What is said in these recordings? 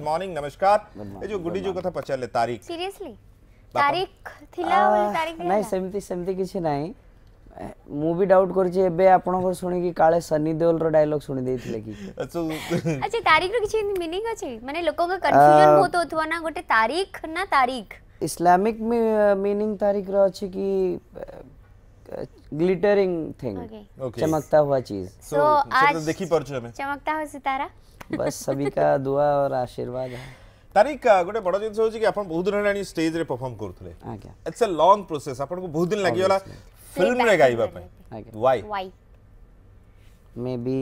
morning नमस्कार ए जो गुडी जो कथा पचारले तारिक सीरियसली तारिक थिला बोले तारिक नहीं सेमती किछि नहीं मु भी डाउट करछि एबे आपन को सुनी कि काले सनी देओल रो डायलॉग सुनी देथिले कि अच्छा तारिक रो किछि मीनिंग अछि माने लोगों का कंफ्यूजन बहुत होतवा ना गोटे तारिक ना तारिक इस्लामिक मीनिंग तारिक रो अछि कि ग्लिटरिंग थिंग चमकता हुआ चीज सो आज देखि परछु हमें चमकता हुआ सितारा बस सभी का दुआ और आशीर्वाद है तारिक गोटे बड़ जिनस होची कि अपन बहुत दिन हेलानी स्टेज रे परफॉर्म करथले आज्ञा इट्स अ लॉन्ग प्रोसेस अपन को बहुत दिन लागि वाला फिल्म रे गाइबा पे व्हाई मे बी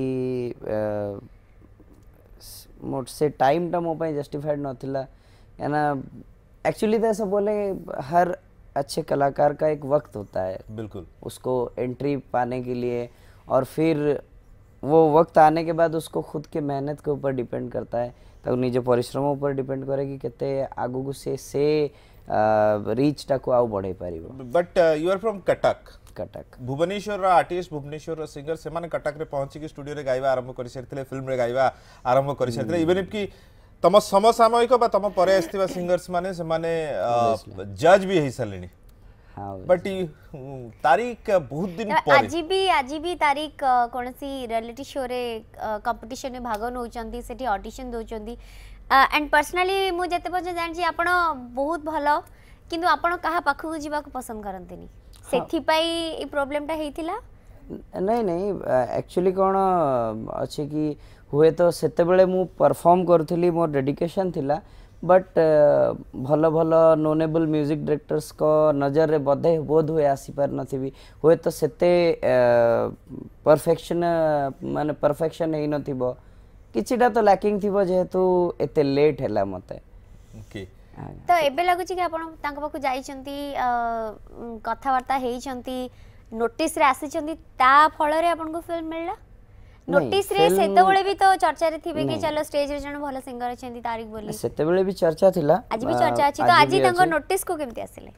मोट से टाइम टा मो पे जस्टिफाइड नथिला याना एक्चुअली तो ऐसा बोले हर अच्छे कलाकार का एक वक्त होता है बिल्कुल उसको एंट्री पाने के लिए और फिर वो वक्त आने के बाद उसको खुद के मेहनत के ऊपर डिपेंड करता है तो निज परिश्रम ऊपर डिपेंड करे कि केते आगु को से रीच टा को आउ बढ़े पारिबो but you are from Cuttack Bhubaneswar artist Bhubaneswar singer से माने कटक रे पहुंची कि स्टूडियो रे गाइबा आरंभ करि सरथिले फिल्म रे गाइबा आरंभ करि सरथिले इवन इफ कि तम समसामयिक बा तम परे आस्तिबा सिंगर्स माने से माने जज भी हेई सलेनी हां बट तारिक बहुत दिन परे आज भी तारिक कोनसी रियलिटी शो रे कंपटीशन में भाग नउचंती सेठी ऑडिशन दोचंती एंड पर्सनली मु जते पछ जानची आपण बहुत भलो किंतु आपण कहा पाखु जीवा को पसंद करंतनी सेठी पाई ई प्रॉब्लम टा हेतिला नहीं एक्चुअली कोन अछि कि हुए तो सेते बेले मु परफॉर्म करथली मोर डेडिकेशन थिला बट भलो भलो नोनेबल म्यूजिक डायरेक्टर्स को नजर रे बोध हुए आसी पार नथिबी हुए तो सेते परफेक्शन माने परफेक्शन हे नथिबो किछिटा तो लैकिंग थिबो जेहेतु एते लेट हैला मते ओके तो एबे लागु छी कि आपण तांका पाखु जाई चंती कथा वार्ता हेई चंती नोटिस रे आसी चंती ता फळ रे आपण को फिल्म मिलला नोटिस रे सेते बेले भी तो चर्चा रे थिबे कि चलो स्टेज रे जण भलो सिंगर अछंती तारिक बोली सेते बेले भी चर्चा थिला आज भी चर्चा अछि तो आज तांको नोटिस को केमती आसिले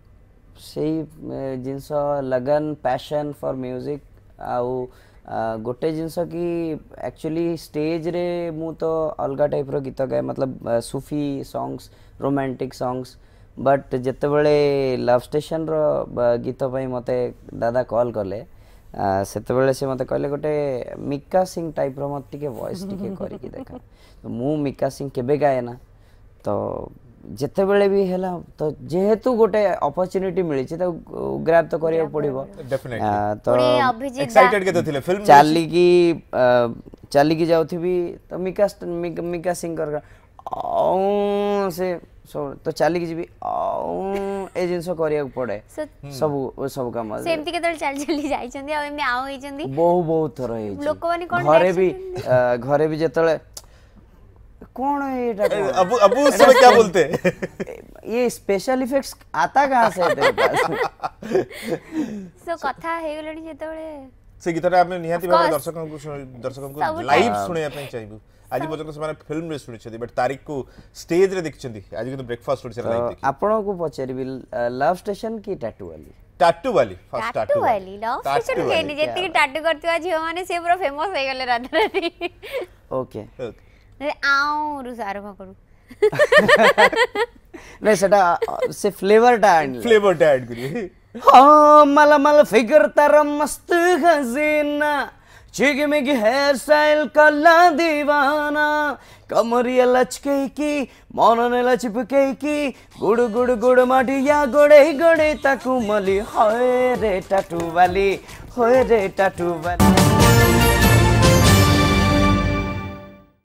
सेही जिंस लगन पैशन फॉर म्यूजिक आउ गोटे जिंस की एक्चुअली स्टेज रे मु तो अलगा टाइप रो गीत गाए मतलब Sufi songs romantic songs but जते बेले लव स्टेशन रो गीत पई मते दादा कॉल करले सेते बेले से मते कहले गोटे मिक्का सिंह टाइप रो मत टिके वॉइस टिके करी की देखा तो मु मिक्का सिंह केबे गाए ना तो जेते बेले भी हैला तो जेहेतु गोटे अपॉर्चुनिटी मिली छी तो ग्रैब तो करिया पड़िबो डेफिनेटली तो एक्साइटेड के थिले फिल्म चाली की जाउथबी तो मिक्का सिंह कर से तो चाली की जीबी ए जिंस करिया पड़े सब काम सेमती के चली जाई छंदी आ एमे आउ होई छंदी बहुत थर हे लोक माने कोन घरे भी जेतले कौन है ये अबू उसमें क्या बोलते ये स्पेशल इफेक्ट्स आता कहां से तेरे पास सो कथा हे गलनी जेते बेले से गीतरा आपने निहाती भाव दर्शकों को लाइव सुने पे चाहिबो आज पर्यंत से माने फिल्म रे सुनि छथि बट तारिक को स्टेज रे देखछथि आज के तो ब्रेकफास्ट ओडिसा लाइव देखि आपन को पचरबी लव स्टेशन की टैटू वाली फर्स्ट टैटू वाली लव स्टेशन के नि जेति टैटू करतवा झियो माने से पूरा फेमस हे गेले राधा रानी ओके आउ रुसार भकरू नहीं सेटा से फ्लेवर टा ऐड करी हां मलमल फिगर तारा मस्त हसीना चिगमिग हेयर स्टाइल कल्ला दीवाना कमरिया लचके की मनने लचपके की गुड़ गुड़ गुड़ माटिया गोड़े गोड़े ताकू मली होए रे टाटू वाली